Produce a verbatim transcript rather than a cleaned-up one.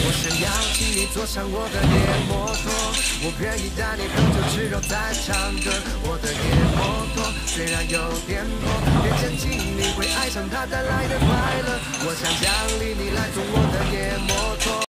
我想邀请你坐上我的野摩托，我愿意带你喝酒吃肉再唱歌。我的野摩托虽然有点破，别担心你会爱上它带来的快乐。我想奖励你来坐我的野摩托。